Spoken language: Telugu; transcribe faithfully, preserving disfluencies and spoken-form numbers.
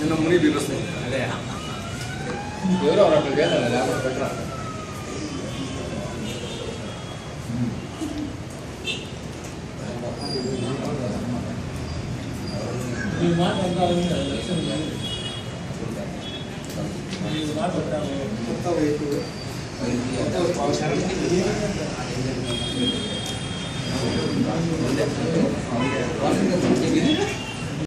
చిన్న ముని బిల్లుస్తాయి అదే ఎవరో అట్లా వేయాలి లేకపోతే పెట్టరా ఈ మాట అంటారు లక్ష్యం ఈ మాట అంటారు కొత్త వైపు కొత్త అవసరం ఇది